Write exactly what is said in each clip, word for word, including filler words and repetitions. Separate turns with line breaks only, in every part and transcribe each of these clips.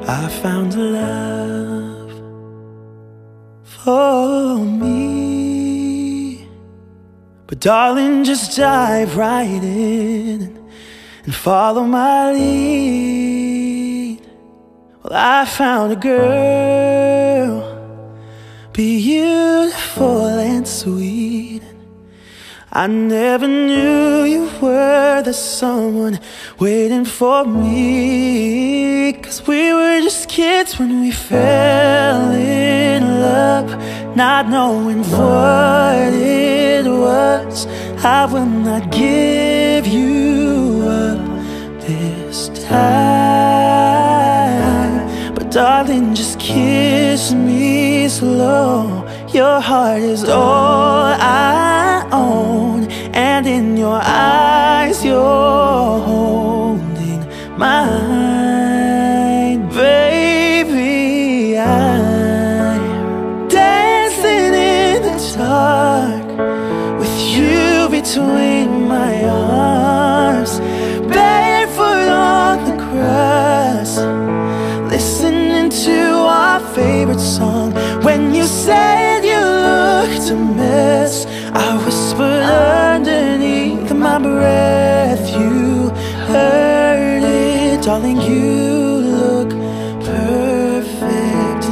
I found a love for me. But darling, just dive right in and follow my lead. Well, I found a girl, beautiful and sweet. I never knew you were the someone waiting for me. 'Cause we were just kids when we fell in love, not knowing what it was. I will not give you up this time, but darling, just kiss me slow. Your heart is all I own, and in your eyes you're holding mine. Baby, I'm dancing in the dark with you between my arms, barefoot on the grass, listening to our favorite song. When you said you looked a mess, I whispered underneath my breath. You heard it, darling, you look perfect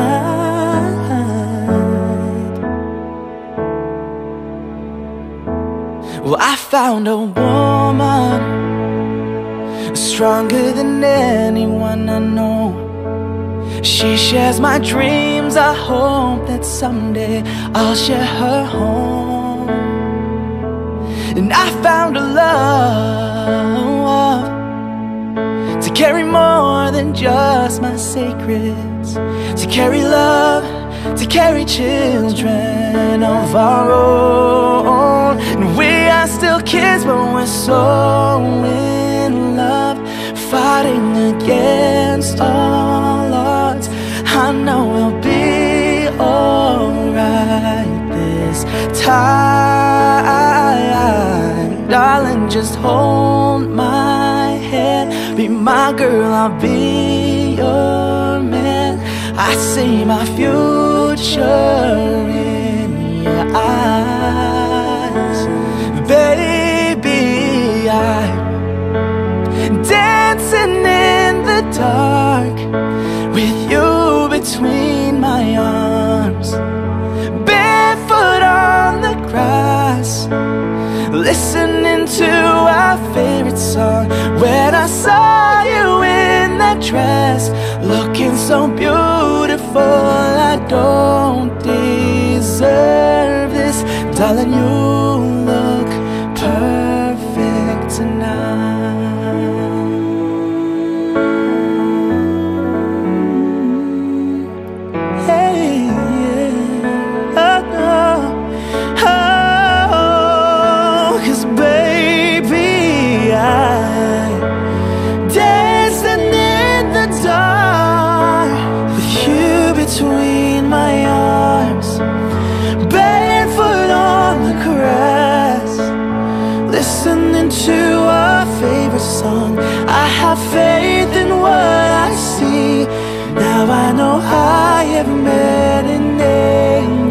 tonight. Well, I found a woman stronger than anyone I know. She shares my dreams. I hope that someday I'll share her home. And I found a love to carry more than just my secrets, to carry love, to carry children of our own. And we are still kids, but we're so in love, fighting against all odds. I know we'll be alright this time. Darling, just hold my hand, be my girl, I'll be your man. I see my future in your eyes. Baby, I'm dancing in the dark with you between my arms, barefoot on the grass, listening to our favorite song. When I saw you in that dress, looking so beautiful, I don't deserve this. Darling, you look perfect tonight. Between my arms, barefoot on the grass, listening to our favorite song. I have faith in what I see. Now I know I have met an angel.